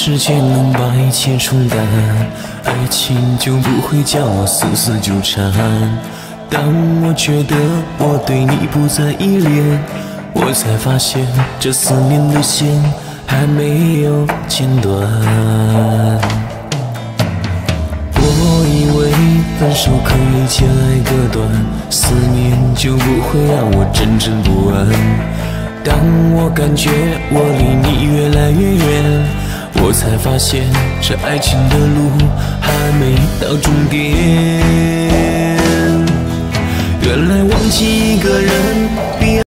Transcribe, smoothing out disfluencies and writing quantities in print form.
世界能把一切冲淡，爱情就不会将我死死纠缠。当我觉得我对你不再依恋，我才发现这思念的线还没有剪断。我以为分手可以将爱割断，思念就不会让我真正不安。当我感觉我离你越来越远，我才发现这爱情的路还没到终点。